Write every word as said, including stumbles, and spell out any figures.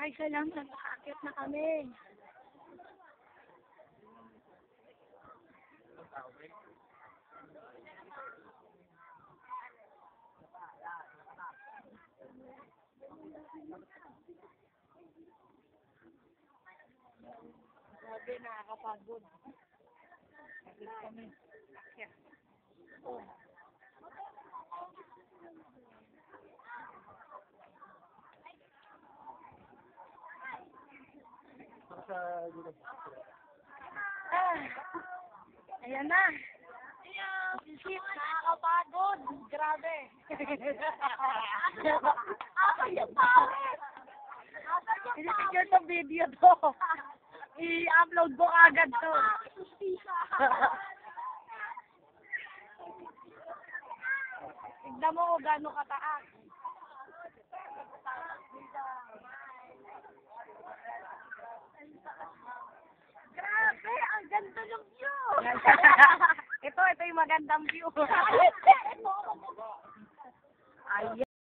Ay, salamat. Nakaakyat na kami. Grabe, nakakapagod. Akyat kami. Akyat. Oh. Ah, ayan na. Isip, nakakapagod. Grabe. Ako yung pawis. Pinipicture sa video to. I-upload ko agad to. Tignan mo kung gano'ng kataas. Grabe, ang ganda ng view. ito, ito yung magandang view. Ayan.